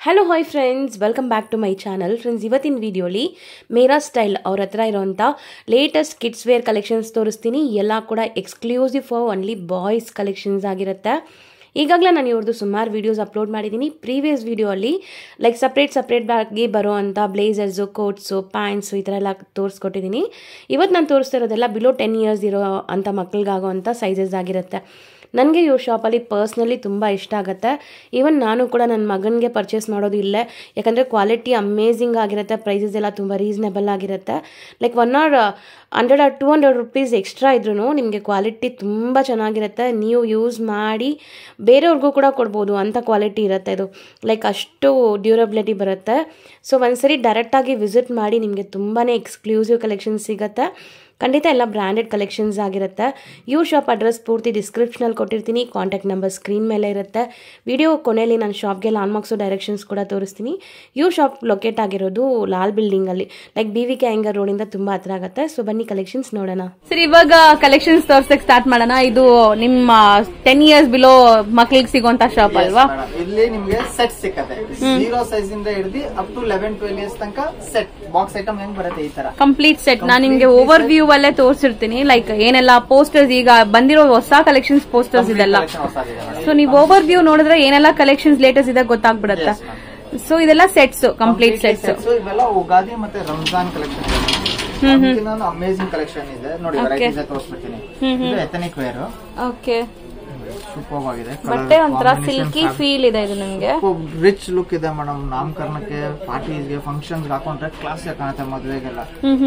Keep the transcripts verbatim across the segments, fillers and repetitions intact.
Hello, hi friends, welcome back to my channel. Friends, ಇವತ್ತಿನ ವಿಡಿಯೋಲಿ ಮೇರಾ style ಅವರ ಹತ್ರ ಇರೋಂಥ ಲೇಟೆಸ್ಟ್ ಕಿಡ್ಸ್ ವೇರ್ ಕಲೆಕ್ಷನ್ಸ್ ತೋರಿಸ್ತೀನಿ. ಎಲ್ಲ ಕೂಡ exclusive for only boys collections ಆಗಿರುತ್ತೆ. ಈಗಾಗಲೇ ನಾನು ಇವ್ರದ್ದು ಸುಮಾರು ವೀಡಿಯೋಸ್ ಅಪ್ಲೋಡ್ ಮಾಡಿದ್ದೀನಿ. ಪ್ರೀವಿಯಸ್ ವೀಡಿಯೋ ಅಲ್ಲಿ ಲೈಕ್ ಸಪ್ರೇಟ್ ಸಪ್ರೇಟ್ ಆಗಿ ಬರೋ ಅಂಥ ಬ್ಲೇಸರ್ಸು, ಕೋಟ್ಸು, ಪ್ಯಾಂಟ್ಸು ಈ ಥರ ಎಲ್ಲ ತೋರಿಸ್ಕೊಟ್ಟಿದ್ದೀನಿ. ಇವತ್ತು ನಾನು ತೋರಿಸ್ತಿರೋದೆಲ್ಲ ಬಿಲೋ ಟೆನ್ ಇಯರ್ಸ್ ಇರೋ ಅಂಥ ಮಕ್ಕಳಿಗಾಗೋ ಅಂಥ ಸೈಜಸ್ ಆಗಿರುತ್ತೆ. ನನಗೆ ಇವ್ರ ಶಾಪಲ್ಲಿ ಪರ್ಸ್ನಲಿ ತುಂಬ ಇಷ್ಟ ಆಗುತ್ತೆ. ಈವನ್ ನಾನು ಕೂಡ ನನ್ನ ಮಗನಿಗೆ ಪರ್ಚೇಸ್ ಮಾಡೋದು ಇಲ್ಲೇ, ಯಾಕಂದರೆ ಕ್ವಾಲಿಟಿ ಅಮೇಝಿಂಗ್ ಆಗಿರುತ್ತೆ, ಪ್ರೈಸಸ್ ಎಲ್ಲ ತುಂಬ ರೀಸನೇಬಲ್ ಆಗಿರುತ್ತೆ. Like one or hundred or two hundred rupees extra ಇದ್ರೂ ನಿಮಗೆ ಕ್ವಾಲಿಟಿ ತುಂಬ ಚೆನ್ನಾಗಿರುತ್ತೆ. ನೀವು ಯೂಸ್ ಮಾಡಿ ಬೇರೆಯವ್ರಿಗೂ ಕೂಡ ಕೊಡ್ಬೋದು, ಅಂಥ ಕ್ವಾಲಿಟಿ ಇರುತ್ತೆ ಇದು. ಲೈಕ್ ಅಷ್ಟು ಡ್ಯೂರಬಿಲಿಟಿ ಬರುತ್ತೆ. ಸೊ ಒಂದ್ಸರಿ ಡೈರೆಕ್ಟಾಗಿ ವಿಸಿಟ್ ಮಾಡಿ, ನಿಮಗೆ ತುಂಬಾ ಎಕ್ಸ್ಕ್ಲೂಸಿವ್ ಕಲೆಕ್ಷನ್ಸ್ ಸಿಗುತ್ತೆ. ಖಂಡಿತ ಎಲ್ಲ ಬ್ರ್ಯಾಂಡೆಡ್ ಕಲೆಕ್ಷನ್ಸ್ ಆಗಿರುತ್ತೆ. ಇವ್ರ ಶಾಪ್ ಅಡ್ರೆಸ್ ಪೂರ್ತಿ ಡಿಸ್ಕ್ರಿಪ್ಷನಲ್ಲಿ ಕೊಟ್ಟಿರ್ತೀನಿ, ಕಾಂಟ್ಯಾಕ್ಟ್ ನಂಬರ್ ಸ್ಕ್ರೀನ್ ಮೇಲೆ ಇರುತ್ತೆ. ವಿಡಿಯೋ ಕೊನೆಯಲ್ಲಿ ನಾನು ಶಾಪ್ಗೆ ಲಾಂಡ್ ಮಾರ್ಕ್ಸು ಡೈರೆಕ್ಷನ್ಸ್ ಕೂಡ ತೋರಿಸ್ತೀನಿ. ಇವ್ರ ಶಾಪ್ ಲೊಕೇಟ್ ಆಗಿರೋದು ಲಾಲ್ ಬಿಲ್ಡಿಂಗಲ್ಲಿ, like B V K Iyengar ರೋಡಿಂದ ತುಂಬ ಹತ್ರ ಆಗುತ್ತೆ. ಸೊ ಬನ್ನಿ ಕಲೆಕ್ಷನ್ಸ್ ನೋಡೋಣ. ಸರಿ, ಇವಾಗ ಕಲೆಕ್ಷನ್ಸ್ ತೋರ್ಸಕ್ ಸ್ಟಾರ್ಟ್ ಮಾಡೋಣ. ಇದು ನಿಮ್ಮ ಟೆನ್ ಇಯರ್ಸ್ ಬಿಲೋ ಮಕ್ಳಿಗೆ ಸಿಗುವಂತ ಶಾಪ್ ಅಲ್ವಾ? ಇಲ್ಲಿ ನಿಮ್ಗೆ ಸೆಟ್ ಸಿಕ್ಕತ್ತೆ, ಜೀರೋ ಸೈಜ್ ಇಂದ ಹಿಡಿದು up to eleven twelve years ತನಕ ಸೆಟ್ ಬಾಕ್ಸ್ ಐಟಮ್ ಹೆಂಗ್ ಬರುತ್ತೆ ಈ ತರ ಕಂಪ್ಲೀಟ್ ಸೆಟ್. ನಾನು ನಿಮ್ಗೆ ಓವರ್ ವ್ಯೂ ಅಲ್ಲೇ ತೋರಿಸಿರ್ತೀನಿ. ಲೈಕ್ ಏನೆಲ್ಲ ಪೋಸ್ಟರ್ಸ್, ಈಗ ಬಂದಿರೋ ಹೊಸ ಕಲೆಕ್ಷನ್ಸ್ ಪೋಸ್ಟರ್ಸ್ ಇದೆಲ್ಲ. ಸೊ ನೀವು ಓವರ್ ವ್ಯೂ ನೋಡಿದ್ರೆ ಏನೆಲ್ಲ ಕಲೆಕ್ಷನ್ಸ್ ಲೇಟೆಸ್ಟ್ ಇದೆ ಗೊತ್ತಾಗ್ಬಿಡುತ್ತೆ. ಸೊ ಇದೆಲ್ಲ ಸೆಟ್ಸ್, ಕಂಪ್ಲೀಟ್ ಸೆಟ್ಸ್. ಇವೆಲ್ಲ ಉಗಾದಿ ಮತ್ತೆ ರಂಜಾನ್ ಕಲೆಕ್ಷನ್. ಅಮೇಜಿಂಗ್ ಕಲೆಕ್ಷನ್ ಇದೆ ನೋಡಿ, ವೆರೈಟೀಸ್ ತೋರಿಸ್ಬಿಡ್ತೀನಿ. ಇದು ಎಥನಿಕ್ ವೇರ್. ಓಕೆ, ಸೂಪರ್ ಆಗಿದೆ. ಬಟ್ಟೆ ಒಂಥರ ಸಿಲ್ಕಿ ಫೀಲ್ ಇದೆ. ಇದು ನಿಮ್ಗೆ ರಿಚ್ ಲುಕ್ ಇದೆ ಮೇಡಮ್. ನಾಮಕರಣಕ್ಕೆ, ಪಾರ್ಟೀಸ್ಗೆ, ಫಂಕ್ಷನ್ಸ್ ಹಾಕೊಂಡ್ರೆ ಕ್ಲಾಸ್ ಕಾಣುತ್ತೆ. ಮದುವೆಗೆಲ್ಲ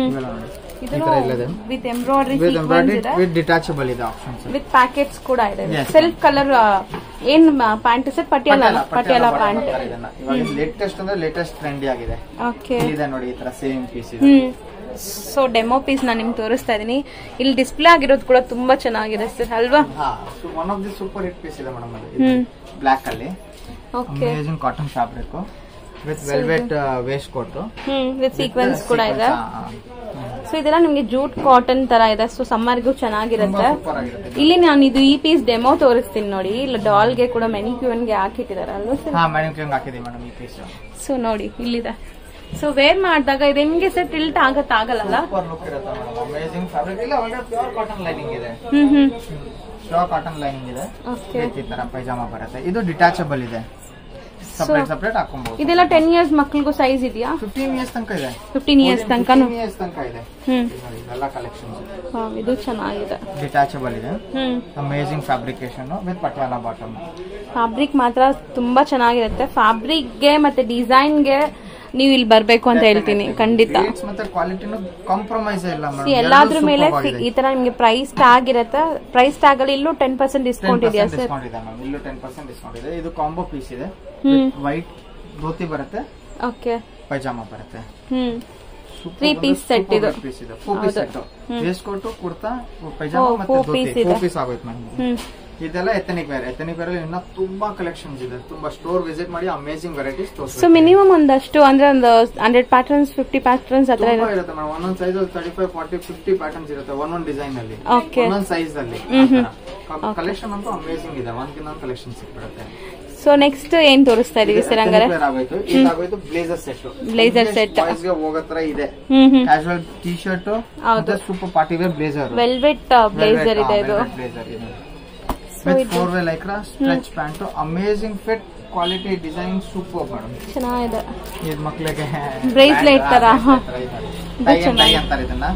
ವಿತ್ ಎಂಬ್ರಾಯ್ಡರಿ ವಿತ್ ಡಿಟ್ಯಾಚಬಲ್ ಇದೆ ಆಪ್ಷನ್ಸ್, ವಿತ್ ಪ್ಯಾಕೆಟ್ಸ್ ಕೂಡ ಇದೆ. ಸೆಲ್ಫ್ ಕಲರ್ ಏನ್ pant set, Patiala Patiala pant. Latest ಅಂದ್ರೆ ಲೇಟೆಸ್ಟ್ ಟ್ರೆಂಡಿ ಆಗಿದೆ. ಓಕೆ, ಇದೆ ನೋಡಿ, ಈ ತರ ಸೇಮ್ ಪೀಸ್ ಇದೆ. ಸೊ ಡೆಮೋ ಪೀಸ್ ನಾನು ನಿಮ್ಗೆ ತೋರಿಸ್ತಾ ಇದೀನಿ. ಇಲ್ಲಿ ಡಿಸ್ಪ್ಲೇ ಆಗಿರೋದು ಕೂಡ ತುಂಬಾ ಚೆನ್ನಾಗಿದೆ ಸರ್, ಅಲ್ವಾ? One of the super hit piece ಇದೆ ಮೇಡಮ್. ಅದು ಬ್ಲಾಕ್ ಅಲ್ಲಿ amazing cotton fabric with velvet waistcoat, with sequence ಕೂಡ ಇದೆ. ಸೊ ಇದೆಲ್ಲ ನಿಮ್ಗೆ ಜೂಟ್ ಕಾಟನ್ ತರ ಇದೆ. ಸೊ ಸಮ್ಮರ್ಗೂ ಚೆನ್ನಾಗಿರುತ್ತೆ. ಇಲ್ಲಿ ನಾನು ಇದು ಈ ಪೀಸ್ ಡೆಮೋ ತೋರಿಸ್ತೀನಿ ನೋಡಿ. ಇಲ್ಲಿ ಡಾಲ್ಗೆ ಕೂಡ ಮೆನಿಕ್ಯೂನ್ ಗೆ ಹಾಕಿಟ್ಟಿದ್ದಾರೆ ಅಲ್ವಾ ಸರ್? ಸೊ ನೋಡಿ, ಇಲ್ಲಿದೆ. ಸೊ ವೇರ್ ಮಾಡಿದಾಗ ಇದು ಹೆಂಗೆ ಸರ್ ಟಿಲ್ಟ್ ಆಗತ್ತ ಆಗಲ್ಲ? ಅಮೇಜಿಂಗ್ ಫ್ಯಾಬ್ರಿಕ್ ಇಲ್ಲ, ಪ್ಯೂರ್ ಕಾಟನ್ ಲೈನಿಂಗ್ ಇದೆ. Hmm hmm pure cotton lining ಇದೆ. ಈ ತರ ಪೈಜಾಮಾ ಬರುತ್ತೆ. ಇದು ಡಿಟ್ಯಾಚಬಲ್ ಇದೆ, ಸಪರೇಟ್ ಸಪರೇಟ್ ಹಾಕೊಂಬಹುದು. ಇದೆಲ್ಲ ಟೆನ್ ಇಯರ್ಸ್ ಮಕ್ಕಳಿಗೂ ಸೈಜ್ ಇದೆಯಾ? ಫಿಫ್ಟೀನ್ ಇಯರ್ಸ್ ತನಕ ಇದೆ. ಫಿಫ್ಟೀನ್ ಇಯರ್ಸ್ ತನಕ ಇಯರ್ಸ್ ತನಕ ಇದೆ. ಹ್ಮ್, ಎಲ್ಲ ಕಲೆಕ್ಷನ್ಸ್. ಇದು ಚೆನ್ನಾಗಿದೆ, ಡಿಟ್ಯಾಚಬಲ್ ಇದೆ. Hmm, amazing fabrication with Patiala bottom. Fabric ಮಾತ್ರ ತುಂಬಾ ಚೆನ್ನಾಗಿರುತ್ತೆ. ಫ್ಯಾಬ್ರಿಕ್ ಗೆ ಮತ್ತೆ ಡಿಸೈನ್ ಗೆ ನೀವು ಇಲ್ಲಿ ಬರ್ಬೇಕು ಅಂತ ಹೇಳ್ತೀನಿ. ಖಂಡಿತ ಕಾಂಪ್ರಮೈಸ್ ಇಲ್ಲ, ಎಲ್ಲಾದ್ರ ಮೇಲೆ ಈ ತರ ನಿಮ್ಗೆ ಪ್ರೈಸ್ ಟ್ಯಾಗ್ ಇರುತ್ತೆ. ಪ್ರೈಸ್ ಟ್ಯಾಗ್ ಅಲ್ಲಿ ಇಲ್ಲೂ ಟೆನ್ ಪರ್ಸೆಂಟ್ ಡಿಸ್ಕೌಂಟ್ ಇದೆಯಾ ಸರ್? ಇಲ್ಲೂ ಟೆನ್ ಪರ್ಸೆಂಟ್ ಡಿಸ್ಕೌಂಟ್ ಇದೆ. ಇದು ಕಾಂಬೋ ಪೀಸ್ ಇದೆ. ವೈಟ್ ಧೋತಿ ಬರುತ್ತೆ, ಓಕೆ, ಪೈಜಾಮಾ ಬರುತ್ತೆ. ಹ್ಮ್, ತ್ರೀ ಪೀಸ್ ಸೆಟ್ ಇದು. ಪೀಸ್ ಇದೆ, four piece set. Waistcoat, kurta, pyjama ಮತ್ತೆ ಧೋತಿ, ಫೋರ್ ಪೀಸ್ ಆಗೋಯ್ತು ನನಗೆ. ಇದೆಲ್ಲ ಎಥನಿಕ್ ವೇರ್. ಎಥನಿಕ್ ವೇರ್ ಅಲ್ಲಿ ಇನ್ನ ತುಂಬಾ ಕಲೆಕ್ಷನ್ಸ್ ಇದೆ. ತುಂಬಾ ಸ್ಟೋರ್ ವಿಸಿಟ್ ಮಾಡಿ ಅಮೇಜಿಂಗ್ ವೆರೈಟೀಸ್ ತೋರಿಸ್ತೀನಿ. ಸೊ ಮಿನಿಮಮ್ ಒಂದಷ್ಟು ಅಂದ್ರೆ ಒಂದು ಹಂಡ್ರೆಡ್ ಪ್ಯಾಟರ್ನ್ಸ್, ಫಿಫ್ಟಿ ಪ್ಯಾಟರ್ನ್ಸ್ ಅತ್ರ ಇರುತ್ತೆ ಮೇಡಮ್. ಒಂದೊಂದು ಸೈಜ್ ಅಲ್ಲಿ thirty five forty fifty patterns ಇರುತ್ತೆ ಒಂದೊಂದು ಡಿಸೈನ್ ಅಲ್ಲಿ, ಒಂದೊಂದು ಸೈಜ್ ಅಲ್ಲಿ. ಕಲೆಕ್ಷನ್ ಅಂತೂ ಅಮೇಜಿಂಗ್ ಇದೆ. ಒಂದ್ಕಿನ್ನ ಕಲೆಕ್ಷನ್ ಸಿಕ್ಬಿಡುತ್ತೆ. ಸೊ ನೆಕ್ಸ್ಟ್ ಏನ್ ತೋರಿಸ್ತಾ ಇದೀವಿ ಸರ್? ಹಂಗಾರೆ ಇದಾಗೋಯ್ತು blazer set. Blazer set boys ಗೆ ಹೋಗತ್ರ ಇದೆ. Casual T shirt, super party wear blazer, velvet blazer ಇದೆ. ಇದು with four way lycra stretch pant, amazing fit, quality, design super madam. ಚೆನ್ನಾಗಿದೆ. ಇದು ಮಕ್ಕಳಿಗೆ ಬ್ರೇಸ್ಲೆಟ್ ತರ ಅಂತಾರೆ ಇದನ್ನ.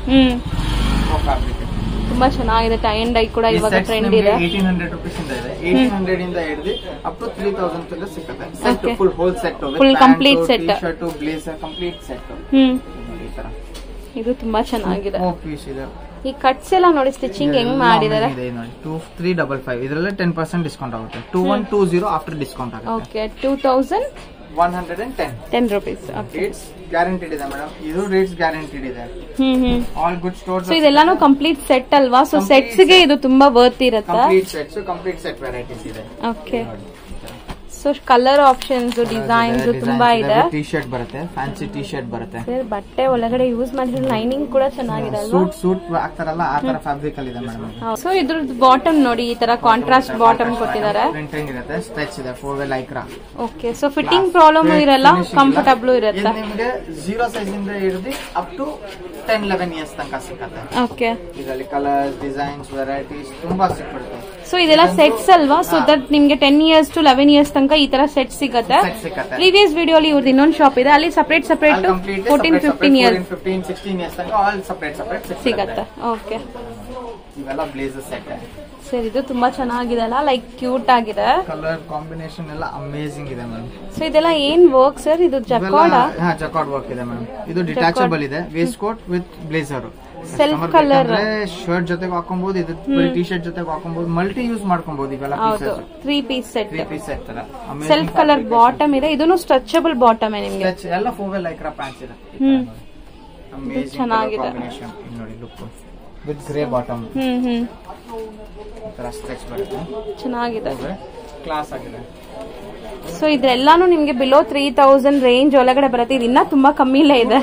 ತುಂಬಾ ಚೆನ್ನಾಗಿದೆ. ಟೈ ಅಂಡ್ ಡೈ ಕೂಡ ಇವಾಗ ಟ್ರೆಂಡ್ ಇದೆ. ಏಟೀನ್ ಹಂಡ್ರೆಡ್ ರುಪೀಸ್ ಇಂದ ಇದೆ. ಏಟೀನ್ ಹಂಡ್ರೆಡ್ ಇಂದ ಹಿಡಿದು ಅಪ್ ಟು ತ್ರೀ ತೌಸಂಡ್ ತನಕ ಸಿಗುತ್ತೆ. Set full whole set, full complete set, shirt, blazer, complete set. Hmm, ಇದು ತುಂಬಾ ಚೆನ್ನಾಗಿದೆ. ಪೀಸ್ ಇದೆ. ಈ ಕಟ್ಸ್ ಎಲ್ಲ ನೋಡಿ, ಸ್ಟಿಚಿಂಗ್ ಹೆಂಗ್ ಮಾಡಿದಾರೆ ನೋಡಿ. ಟೂ ತ್ರೀ ಡಬಲ್ ಫೈವ್ ಇದರಲ್ಲಿ ಟೆನ್ ಪರ್ಸೆಂಟ್ ಡಿಸ್ಕೌಂಟ್ ಆಗುತ್ತೆ. Two one two zero after discount ಆಗುತ್ತೆ. Okay, two thousand one hundred and ten ten rupees. Rates guaranteed ಇದೆ ಮೇಡಮ್. ಇದು ರೇಟ್ಸ್ ಗ್ಯಾರಂಟಿಡ್ ಇದೆ. Hmm hmm all good stores. So ಇದೆಲ್ಲಾನು complete set ಅಲ್ವಾ? So sets ಗೆ ಇದು ತುಂಬಾ ವರ್ತ್ ಇರುತ್ತೆ. Complete sets, complete set varieties ಇದೆ. Okay, so colour options designs ತುಂಬಾ ಇದೆ. ಟಿ ಶರ್ಟ್ ಬರುತ್ತೆ, ಫ್ಯಾನ್ಸಿ ಟಿ ಶರ್ಟ್ ಬರುತ್ತೆ. ಸರ್ ಬಟ್ಟೆ ಒಳಗಡೆ ಯೂಸ್ ಮಾಡಿದ್ರೆ ಲೈನಿಂಗ್ ಕೂಡ ಚೆನ್ನಾಗಿದೆ ಅಲ್ವಾ? ಸೂಟ್ ಸೂಟ್ ಹಾಕ್ತಾರಲ್ಲ ಆ ತರ ಫ್ಯಾಬ್ರಿಕ್ ಅಲ್ಲಿ ಇದೆ ಮೇಡಮ್. ಸೊ ಇದ್ರದ್ದು ಬಾಟಮ್ ನೋಡಿ ಈ ತರ ಕಾಂಟ್ರಾಸ್ಟ್ ಬಾಟಮ್ ಕೊಟ್ಟಿದ್ದಾರೆ. ಪ್ರಿಂಟಿಂಗ್ ಇರುತ್ತೆ, ಸ್ಟ್ರೆಚ್ ಇದೆ, four way lycra. Okay, so fitting problem ಇರಲ್ಲ, ಕಂಫರ್ಟಬಲ್ ಇರುತ್ತೆ. ನಿಮಗೆ ಜೀರೋ ಸೈಜ್ ಇಂದ ಹಿಡಿದು up to ten eleven years ತನಕ ಸಿಗುತ್ತೆ. ಓಕೆ, ಇದರಲ್ಲಿ ಕಲರ್ಸ್, ಡಿಸೈನ್ಸ್, ವೆರೈಟೀಸ್ ತುಂಬಾ ಸಿಗುತ್ತೆ. ಸೊ ಇದೆಲ್ಲ ಸೆಟ್ಸ್ ಅಲ್ವಾ? ಸೊ ದಟ್ ನಿಮ್ಗೆ ten years to eleven years ತನಕ ಈ ತರ ಸೆಟ್ ಸಿಗುತ್ತೆ. ಪ್ರೀವಿಯಸ್ ವಿಡಿಯೋಲಿ ಇವ್ರದ್ದು ಇನ್ನೊಂದು ಶಾಪ್ ಇದೆ, ಅಲ್ಲಿ separate separate fourteen fifteen years fifteen sixteen years ತನಕ ಆಲ್ ಸಪರೇಟ್ ಸಪರೇಟ್ ಸಿಗುತ್ತೆ. ಓಕೆ, ಇವೆಲ್ಲ ಬ್ಲೇಸರ್ ಸೆಟ್. ಸರ್ ಇದು ತುಂಬಾ ಚೆನ್ನಾಗಿದೆ ಅಲ್ಲ, ಲೈಕ್ ಕ್ಯೂಟ್ ಆಗಿದೆ. ಕಲರ್ ಕಾಂಬಿನೇಷನ್ ಎಲ್ಲ ಅಮೇಜಿಂಗ್ ಇದೆ ಮೇಡಮ್. ಸೊ ಇದೆಲ್ಲ ಏನ್ ವರ್ಕ್ ಸರ್? ಇದು ಜಕಾರ್ಡ್? ಹಾ, ಜಕಾರ್ಡ್ ವರ್ಕ್ ಇದೆ ಮೇಡಮ್. ಇದು ಡಿಟ್ಯಾಚಬಲ್ ಇದೆ, waistcoat with blazer. Self colour shirt ಜೊತೆಗೆ ಹಾಕೊಬಹುದು, ಇದು ಟಿ ಶರ್ಟ್ ಜೊತೆಗೆ ಹಾಕೊಬಹುದು, ಮಲ್ಟಿ ಯೂಸ್ ಮಾಡ್ಕೊಬಹುದು. ಇವೆಲ್ಲ three piece set, three piece set ತರ ಸೆಲ್ಫ್ ಕಲರ್ ಬಾಟಮ್ ಇದೆ. ಇದನ್ನು ಸ್ಟ್ರೆಚಬಲ್ ಬಾಟಮ್ ನಿಮಗೆ. ಎಲ್ಲ ಫೋರ್ ವೇ ಲೈಕ್ರಾ ಪ್ಯಾಂಟ್ಸ್ ಇದೆ. ಹ್ಮ್, ಅಮೇಜಿಂಗ್ ಚೆನ್ನಾಗಿದೆ ಕಾಂಬಿನೇಷನ್ ನೋಡಿ. Look with grey bottom. Hmm hmm ತರ ಸ್ಟ್ರೆಚ್ ಬರುತ್ತೆ, ಚೆನ್ನಾಗಿದೆ, ಕ್ಲಾಸ್ ಆಗಿದೆ. ಸೊ ಇದೆಲ್ಲಾನು ನಿಮ್ಗೆ ಬಿಲೋ ತ್ರೀ ತೌಸಂಡ್ ರೇಂಜ್ ಒಳಗಡೆ ಬರುತ್ತೆ. ಇದು ಇನ್ನ ತುಂಬಾ ಕಮ್ಮಿಲೇ ಇದೆ.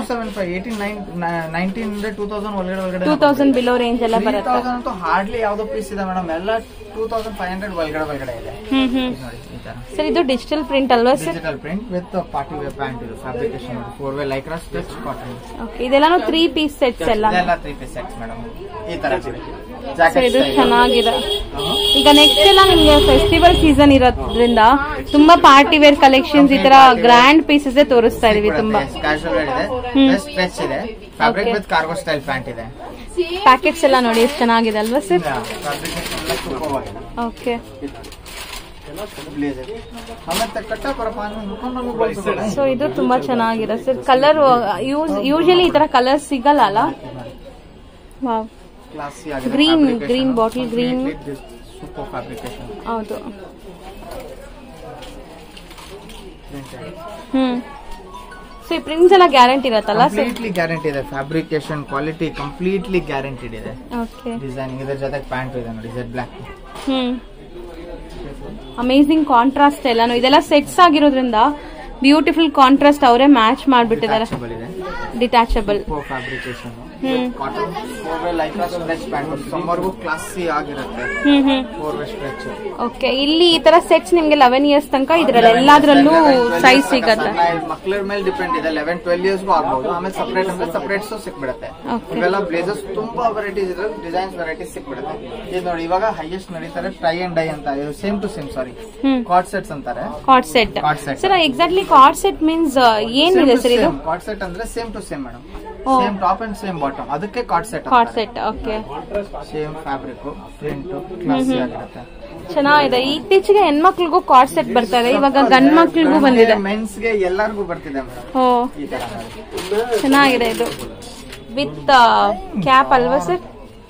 ಟೂ ತೌಸಂಡ್ ಬಿಲೋ ರೇಂಜ್ ಎಲ್ಲ ಬರುತ್ತೆ. ಹಾರ್ಡ್ಲಿ ಯಾವ್ದೋ ಪೀಸ್ ಇದೆ ಮೇಡಮ್, ಎಲ್ಲ ಟೂ ತೌಸಂಡ್ ಫೈವ್ ಹಂಡ್ರೆಡ್ ಒಳಗಡೆ ಒಳಗಡೆ ಇದೆ. ಹ್ಮ್ ಹ್ಮ್ ಸರ್ ಇದು ಡಿಜಿಟಲ್ ಪ್ರಿಂಟ್ ಅಲ್ವಾ sir? Digital print with party wear pant. ಇದು fabrication four way lycra stitch cotton. Okay, ಇದೆಲ್ಲಾನು ತ್ರೀ ಪೀಸ್ ಸೆಟ್ಸ್ ಎಲ್ಲ ಎಲ್ಲ ತ್ರೀ ಪೀಸ್ ಸೆಟ್ಸ್ ಮೇಡಮ್. ಈ ತರ ಸೊ ಇದು ಚೆನ್ನಾಗಿದೆ. ಈಗ ನೆಕ್ಸ್ಟ್ ಎಲ್ಲ ನಿಮ್ಗೆ ಫೆಸ್ಟಿವಲ್ ಸೀಸನ್ ಇರೋದ್ರಿಂದ ತುಂಬಾ ಪಾರ್ಟಿ ವೇರ್ ಕಲೆಕ್ಷನ್ಸ್, ಈ ತರ ಗ್ರ್ಯಾಂಡ್ ಪೀಸಸ್ ತೋರಿಸ್ತಾ ಇದೀವಿ. ತುಂಬಾ ಕ್ಯಾಶುವಲ್ ವೇರ್ ಇದೆ, ಸ್ಟ್ರೆಚ್ ಇದೆ, fabric with cargo style pant ಇದೆ. ಪ್ಯಾಕೆಟ್ಸ್ ಎಲ್ಲ ನೋಡಿ ಎಷ್ಟು ಚೆನ್ನಾಗಿದೆ ಅಲ್ವಾ ಸರ್? ಓಕೆ, ಸೊ ಇದು ತುಂಬಾ ಚೆನ್ನಾಗಿದೆ ಸರ್. ಕಲರ್ ಯೂಶಲಿ ಈ ತರ ಕಲರ್ ಸಿಗಲ್ಲ ಅಲ್ಲ? Wow, green green bottle green. ಹೌದು. ಹ್ಮ್, ಸೊ ಈ ಪ್ರಿಂಟ್ಸ್ ಎಲ್ಲ ಗ್ಯಾರಂಟಿ ಇರತ್ತಲ್ಲ? ಕಂಪ್ಲೀಟ್ಲಿ ಗ್ಯಾರಂಟಿ ಇದೆ. ಫ್ಯಾಬ್ರಿಕೇಶನ್ ಕ್ವಾಲಿಟಿ ಕಂಪ್ಲೀಟ್ಲಿ ಗ್ಯಾರಂಟಿಡ್ ಇದೆ. ಓಕೆ, ಡಿಸೈನಿಂಗ್ ಇದರ ಜೊತೆ ಪ್ಯಾಂಟ್ ಇದೆ ನೋಡಿ, Z black. Hmm, amazing contrast ಎಲ್ಲಾನು. ಇದೆಲ್ಲ ಸೆಟ್ಸ್ ಆಗಿರೋದ್ರಿಂದ ಬ್ಯೂಟಿಫುಲ್ ಕಾಂಟ್ರಾಸ್ಟ್ ಅವರೇ ಮ್ಯಾಚ್ ಮಾಡ್ಬಿಟ್ಟಿದ್ದಾರೆ. Detachable fabrication, cotton four way lycra stretch pant. ಸಮ್ಮರ್ಗೂ ಕ್ಲಾಸಿ ಆಗಿರುತ್ತೆ. Four way stretch. ಓಕೆ, ಇಲ್ಲಿ ಈ ತರ ಸೆಟ್ಸ್ ನಿಮ್ಗೆ ಲೆವೆನ್ ಇಯರ್ಸ್ ತನಕ ಇದ್ರಲ್ಲಿ ಎಲ್ಲಾದ್ರಲ್ಲೂ ಸೈಜ್ ಸಿಗತ್ತೆ. ಮಕ್ಕಳ ಮೇಲೆ ಡಿಪೆಂಡ್ ಇದೆ. ಲೆವೆನ್ ಟ್ವೆಲ್ ಇಯರ್ಸ್ ಆಗಬಹುದು. ಆಮೇಲೆ ಸಪರೇಟ್ ಅಂದ್ರೆ ಸಪರೇಟ್ಸ್ ಸಿಕ್ಬಿಡುತ್ತೆ. ಇವೆಲ್ಲ ಬ್ಲೇಸರ್ಸ್ ತುಂಬಾ ವೆರೈಟೀಸ್ ಇದೆ, ಡಿಸೈನ್ಸ್ ವೆರೈಟೀಸ್ ಸಿಕ್ಬಿಡುತ್ತೆ. ಇದು ನೋಡಿ, ಇವಾಗ ಹೈಯೆಸ್ಟ್ ನಡೀತಾರೆ ಟ್ರೈ ಅಂಡ್ ಡೈ ಅಂತ. Same to same, sorry, coord sets ಅಂತಾರೆ. Coord set sir, exactly coord set means ಏನಿದೆ ಸರ್ ಇದು? ಕಾರ್ಡ್ ಸೆಟ್ ಅಂದ್ರೆ same to same madam, same top and same bottom, ಅದಕ್ಕೆ coord set. Coord set, okay. Same fabric, print, classy ಆಗಿರುತ್ತೆ. ಚೆನ್ನಾಗಿದೆ. ಇತ್ತೀಚೆಗೆ ಹೆಣ್ಮಕ್ಳಿಗೂ card set ಬರ್ತಾ ಇದೆ, ಇವಾಗ ಗಂಡ್ ಮಕ್ಳಿಗೂ ಬಂದಿದೆ. ಮೆನ್ಸ್ ಗೆ ಎಲ್ಲರಿಗೂ ಬರ್ತಿದೆ ಮೇಡಮ್. ಓ, ಚೆನ್ನಾಗಿದೆ ಇದು ವಿತ್ ಕ್ಯಾಪ್ ಅಲ್ವಾ ಸರ್?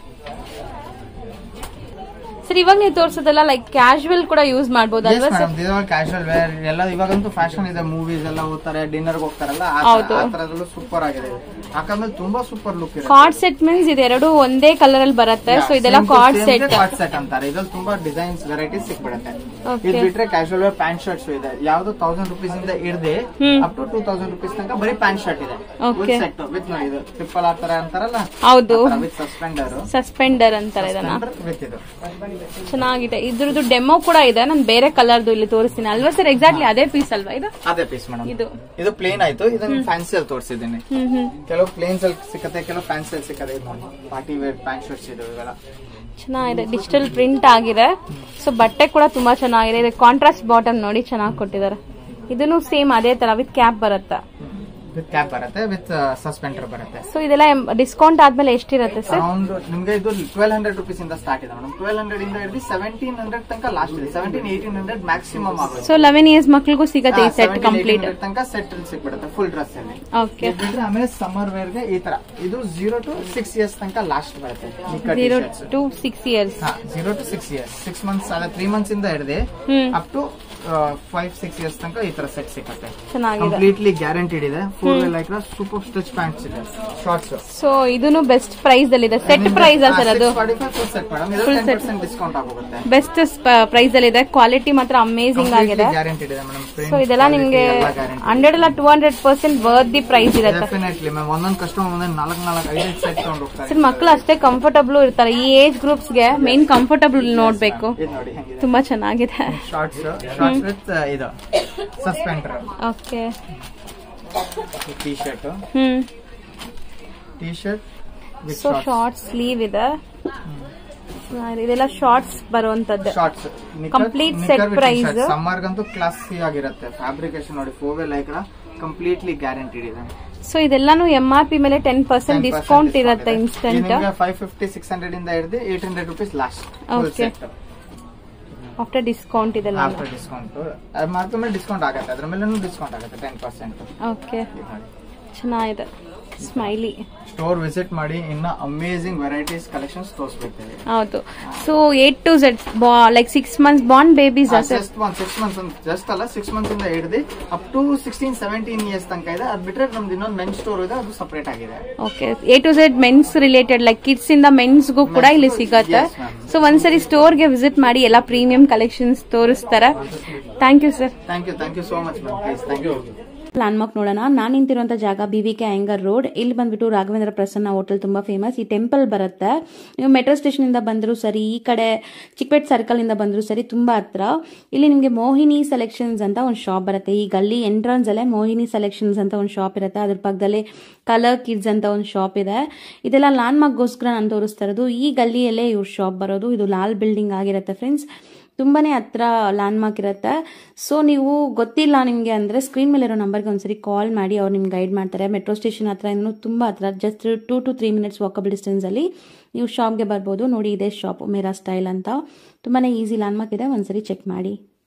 ಸರ್ ಇವಾಗ ನೀವು ತೋರಿಸೋದಲ್ಲ ಲೈಕ್ ಕ್ಯಾಶುವಲ್ ಕೂಡ ಯೂಸ್ ಮಾಡಬಹುದು ಅಲ್ವಾ ಸರ್? ಕ್ಯಾಶುವಲ್ ವೇರ್ ಎಲ್ಲ ಇವಾಗಂತೂ ಫ್ಯಾಷನ್ ಇದೆ. ಮೂವೀಸ್ ಎಲ್ಲ ಹೋಗ್ತಾರೆ, ಡಿನ್ನರ್ ಹೋಗ್ತಾರಲ್ಲ, ಆ ತರದಲ್ಲೂ ಸೂಪರ್ ಆಗಿದೆ. ಯಾಕಂದ್ರೆ ತುಂಬಾ ಸೂಪರ್ ಲುಕ್ ಇದೆ. ಕಾರ್ಡ್ ಸೆಟ್ ಮೀನ್ಸ್ ಇದೆರಡು ಒಂದೇ ಕಲರ್ ಅಲ್ಲಿ ಬರುತ್ತೆ. ಸೊ ಇದೆಲ್ಲ ಕಾರ್ಡ್ ಸೆಟ್. ಕಾರ್ಡ್ ಸೆಟ್ ಅಂತಾರೆ. ಇದ್ರಲ್ಲಿ ತುಂಬಾ ಡಿಸೈನ್ಸ್ ವೆರೈಟೀಸ್ ಸಿಕ್ಬಿಡುತ್ತೆ. ಇದು ಬಿಟ್ರೆ ಕ್ಯಾಶುವಲ್ ವೇರ್ ಪ್ಯಾಂಟ್ ಶರ್ಟ್ಸ್ ಇದೆ. ಯಾವ್ದು ತೌಸಂಡ್ ರುಪೀಸ್ ಇಂದ ಹಿಡಿದು up to two thousand rupees ತನಕ ಬರೀ ಪ್ಯಾಂಟ್ ಶರ್ಟ್ ಇದೆ. ಸೆಟ್ ವಿತ್ ನೋಡಿ, ಇದು ಟ್ರಿಪಲ್ ಆರ್ ತರ ಅಂತಾರಲ್ಲ, ಹೌದು, ವಿತ್ ಸಸ್ಪೆಂಡರ್. ಸಸ್ಪೆಂಡರ್ ಅಂತಾರೆ ಇದನ್ನ. ವಿತ್ ಇದು ಚೆನ್ನಾಗಿದೆ. ಇದ್ರದ್ದು ಡೆಮೋ ಕೂಡ ಇದೆ. ನಾನು ಬೇರೆ ಕಲರ್ದು ಇಲ್ಲಿ ತೋರಿಸ್ತೀನಿ ಅಲ್ವಾ ಸರ್? ಎಕ್ಸಾಕ್ಟ್ಲಿ ಅದೇ ಪೀಸ್ ಅಲ್ವಾ ಇದು? ಅದೇ ಪೀಸ್ ಮೇಡಮ್. ಇದು ಇದು ಪ್ಲೇನ್ ಆಯ್ತು. ಇದನ್ನ ಫ್ಯಾನ್ಸಿ ಅಲ್ಲಿ ತೋರಿಸಿದ್ದೀನಿ. ಕೆಲವು ಪ್ಲೇನ್ಸ್ ಅಲ್ಲಿ ಸಿಕ್ಕತ್ತೆ, ಕೆಲವು ಫ್ಯಾನ್ಸಿ ಅಲ್ಲಿ ಸಿಕ್ಕತ್ತೆ. ಪಾರ್ಟಿ ವೇರ್ ಪ್ಯಾಂಟ್ ಶರ್ಟ್ಸ್ ಇದು ಇವೆಲ್ಲ ಚೆನ್ನಾಗಿದೆ. ಡಿಜಿಟಲ್ ಪ್ರಿಂಟ್ ಆಗಿದೆ. ಸೊ ಬಟ್ಟೆ ಕೂಡ ತುಂಬಾ ಚೆನ್ನಾಗಿದೆ. ಇದು ಕಾಂಟ್ರಾಸ್ಟ್ ಬಾಟಮ್ ನೋಡಿ ಚೆನ್ನಾಗಿ ಕೊಟ್ಟಿದ್ದಾರೆ. ಇದನ್ನು ಸೇಮ್ ಅದೇ ತರ ವಿತ್ ಕ್ಯಾಪ್ ಬರುತ್ತೆ. ವಿತ್ ಕ್ಯಾಪ್ ಬರುತ್ತೆ, ವಿತ್ ಸಸ್ಪೆಂಡರ್ ಬರುತ್ತೆ. ಸೊ ಇದೆಲ್ಲ ಡಿಸ್ಕೌಂಟ್ ಆದ್ಮೇಲೆ ಎಷ್ಟಿರುತ್ತೆ ಸರ್? ಅರೌಂಡ್ ನಿಮ್ಗೆ ಇದು ಟ್ವೆಲ್ ಹಂಡ್ರೆಡ್ ರುಪೀಸ್ ಇಂದ ಸ್ಟಾರ್ಟ್ ಇದೆ ಮೇಡಮ್. ಟ್ವೆಲ್ ಹಂಡ್ರೆಡ್ ಇಂದ ಹಿಡಿದು ಸೆವೆಂಟೀನ್ ಹಂಡ್ರೆಡ್ ತನಕ ಲಾಸ್ಟ್ ಇದೆ. ಸೆವೆಂಟೀನ್ ಏಟೀನ್ ಹಂಡ್ರೆಡ್ ಮ್ಯಾಕ್ಸಿಮಮ್ ಆಗುತ್ತೆ. ಸೊ ಲೆವೆನ್ ಇಯರ್ಸ್ ಮಕ್ಳಿಗೂ ಸಿಗುತ್ತೆ ಈ ಸೆಟ್ ಕಂಪ್ಲೀಟ್ ತನಕ ಸೆಟ್ ಸಿಕ್ಬಿಡುತ್ತೆ ಫುಲ್ ಡ್ರೆಸ್ ಅಲ್ಲಿ. ಓಕೆ, ಆಮೇಲೆ ಸಮ್ಮರ್ ವೇರ್ ಗೆ ಈ ತರ ಇದು ಜೀರೋ ಟು ಸಿಕ್ಸ್ ಇಯರ್ಸ್ ತನಕ ಲಾಸ್ಟ್ ಬರುತ್ತೆ. Zero to six years zero to six years six months ಅಲ್ಲ ತ್ರೀ ಮಂತ್ಸ್ ಇಂದ ಹಿಡಿದು up to five six years ತನಕ ಈ ತರ ಸೆಟ್ ಸಿಗುತ್ತೆ. ಚೆನ್ನಾಗಿದೆ, ಕಂಪ್ಲೀಟ್ಲಿ ಗ್ಯಾರಂಟಿಡ್ ಇದೆ. Four way like super stitch pants ಇದೆ, ಶಾರ್ಟ್ಸ್. ಸೊ ಇದನ್ನು ಬೆಸ್ಟ್ ಪ್ರೈಸ್ ಅಲ್ಲಿ ಇದೆ. ಸೆಟ್ ಪ್ರೈಸ್ ಸರ್ ಅದು ಫುಲ್ ಟೆನ್ ಪರ್ಸೆಂಟ್ ಡಿಸ್ಕೌಂಟ್ ಆಗುತ್ತೆ. ಬೆಸ್ಟ್ ಪ್ರೈಸ್ ಅಲ್ಲಿ ಇದೆ. ಕ್ವಾಲಿಟಿ ಮಾತ್ರ ಅಮೇಜಿಂಗ್ ಆಗಿದೆ. ಗ್ಯಾರಂಟಿಡ್ ಇದೆ ಮೇಡಮ್. ಸೊ ಇದೆಲ್ಲ ನಿಮ್ಗೆ ಹಂಡ್ರೆಡ್ ಅಲ್ಲ two hundred percent worthy price ಇರುತ್ತೆ. Definitely ma'am. ಒಂದೊಂದು ಕಸ್ಟಮರ್ ಒಂದೊಂದು ನಾಲ್ಕು ನಾಲ್ಕು ಐದು ಸೆಟ್ ತಗೊಂಡು ಹೋಗ್ತಾರೆ. ಸರ್ ಮಕ್ಕಳು ಅಷ್ಟೇ ಕಂಫರ್ಟಬಲ್ ಇರ್ತಾರೆ. ಈ ಏಜ್ ಗ್ರೂಪ್ಸ್ ಗೆ ಮೇನ್ ಕಂಫರ್ಟಬಲ್ ನೋಡ್ಬೇಕು. ತುಂಬಾ ಚೆನ್ನಾಗಿದೆ. ಶಾರ್ಟ್ಸ್ ಶಾರ್ಟ್ಸ್ ವಿತ್ ಇದು suspender. Okay. T shirt. Hmm. T shirt with so short sleeve ಇದೆ. ಇದೆಲ್ಲ ಶಾರ್ಟ್ಸ್ ಬರುವಂತದ್ದು. Shorts complete set price. Summer ಗಂತೂ ಕ್ಲಾಸಿ ಆಗಿರುತ್ತೆ. ಫ್ಯಾಬ್ರಿಕೇಶನ್ ನೋಡಿ, four way lycra completely guaranteed ಇದೆ. ಸೊ ಇದೆಲ್ಲಾನು ಎಂ ಆರ್ ಪಿ ಮೇಲೆ ಟೆನ್ ಪರ್ಸೆಂಟ್ ಡಿಸ್ಕೌಂಟ್ ಇರುತ್ತೆ instant. Five fifty six hundred ಇಂದ ಹಿಡಿದು eight hundred rupees last. Okay. After discount ಇದೆಲ್ಲ. ಆಫ್ಟರ್ ಡಿಸ್ಕೌಂಟ್ ಮಾರ್ಕ್ ಮೇಲೆ ಡಿಸ್ಕೌಂಟ್ ಆಗುತ್ತೆ. ಅದ್ರ ಮೇಲೆ ಡಿಸ್ಕೌಂಟ್ ಆಗುತ್ತೆ ಟೆನ್ ಪರ್ಸೆಂಟ್. ಓಕೆ. ಚೆನ್ನಾಗಿದೆ. ಸ್ಮೈಲಿ ಸ್ಟೋರ್ ವಿಸಿಟ್ ಮಾಡಿ, ಇನ್ನ ಅಮೇಜಿಂಗ್ ವೆರೈಟೀಸ್ ಕಲೆಕ್ಷನ್ಸ್ ತೋರಿಸ್ಬಿಡ್ತೇವೆ. ಹೌದು. So A to Z like six months born babies. Just one six months just ಅಲ್ಲ, ಸಿಕ್ಸ್ ಮಂತ್ಸ್ ಇಂದ ಹಿಡಿದು up to sixteen seventeen years ತನಕ ಇದೆ. ಅದ್ ಬಿಟ್ರೆ ನಮ್ದು ಇನ್ನೊಂದು ಮೆನ್ಸ್ ಸ್ಟೋರ್ ಇದೆ, ಅದು ಸಪರೇಟ್ ಆಗಿದೆ. Okay. A to Z men's related like kids ಇಂದ ಮೆನ್ಸ್ ಗೂ ಕೂಡ ಇಲ್ಲಿ ಸಿಗುತ್ತೆ. ಸೊ ಒಂದ್ಸರಿ ಸ್ಟೋರ್ ಗೆ ವಿಸಿಟ್ ಮಾಡಿ, ಎಲ್ಲಾ ಪ್ರೀಮಿಯಂ ಕಲೆಕ್ಷನ್ಸ್ ತೋರಿಸ್ತಾರೆ. Thank you sir. Thank you thank you so much ma'am. Please thank you. Landmark ನೋಡೋಣ. ನಾನು ನಿಂತಿರುವಂತ ಜಾಗ B V K Iyengar road. ಇಲ್ಲಿ ಬಂದ್ಬಿಟ್ಟು ರಾಘವೇಂದ್ರ ಪ್ರಸನ್ನ ಹೋಟೆಲ್ ತುಂಬಾ ಫೇಮಸ್. ಈ ಟೆಂಪಲ್ ಬರುತ್ತೆ. ನೀವು ಮೆಟ್ರೋ ಸ್ಟೇಷನ್ ಇಂದ ಬಂದ್ರು ಸರಿ, ಈ ಕಡೆ ಚಿಕ್ಪೇಟ್ ಸರ್ಕಲ್ ಇಂದ ಬಂದ್ರು ಸರಿ, ತುಂಬಾ ಹತ್ರ. ಇಲ್ಲಿ ನಿಮ್ಗೆ ಮೋಹಿನಿ ಸೆಲೆಕ್ಷನ್ಸ್ ಅಂತ ಒಂದು ಶಾಪ್ ಬರುತ್ತೆ. ಈ ಗಲ್ಲಿ ಎಂಟ್ರನ್ಸ್ ಅಲ್ಲೇ ಮೋಹಿನಿ ಸೆಲೆಕ್ಷನ್ಸ್ ಅಂತ ಒಂದು ಶಾಪ್ ಇರುತ್ತೆ. ಅದ್ರ ಪಕ್ಕದಲ್ಲಿ ಕಲರ್ ಕಿಡ್ಸ್ ಅಂತ ಒಂದು ಶಾಪ್ ಇದೆ. ಇದೆಲ್ಲ ಲ್ಯಾಂಡ್ಮಾರ್ಕ್ ಗೋಸ್ಕರ ನಾನು ತೋರಿಸ್ತಾ ಇರೋದು. ಈ ಗಲ್ಲಿಯಲ್ಲೇ ಇವ್ರ ಶಾಪ್ ಬರೋದು. ಇದು ಲಾಲ್ ಬಿಲ್ಡಿಂಗ್ ಆಗಿರುತ್ತೆ ಫ್ರೆಂಡ್ಸ್. ತುಂಬಾನೇ ಹತ್ರ ಲ್ಯಾಂಡ್ಮಾರ್ಕ್ ಇರುತ್ತೆ. ಸೊ ನೀವು ಗೊತ್ತಿಲ್ಲ ನಿಮಗೆ ಅಂದ್ರೆ ಸ್ಕ್ರೀನ್ ಮೇಲೆ ಇರೋ ನಂಬರ್ಗೆ ಒಂದ್ಸರಿ ಕಾಲ್ ಮಾಡಿ, ಅವ್ರು ನಿಮ್ಗೆ ಗೈಡ್ ಮಾಡ್ತಾರೆ. ಮೆಟ್ರೋ ಸ್ಟೇಷನ್ ಹತ್ರ ಇನ್ನೂ ತುಂಬಾ ಹತ್ರ, just two to three minutes walkable distance ಅಲ್ಲಿ ನೀವು ಶಾಪ್ಗೆ ಬರ್ಬೋದು. ನೋಡಿ, ಇದೇ ಶಾಪ್ ಮೇರಾ ಸ್ಟೈಲ್ ಅಂತ. ತುಂಬಾನೇ ಈಸಿ ಲ್ಯಾಂಡ್ಮಾರ್ಕ್ ಇದೆ, ಒಂದ್ಸರಿ ಚೆಕ್ ಮಾಡಿ.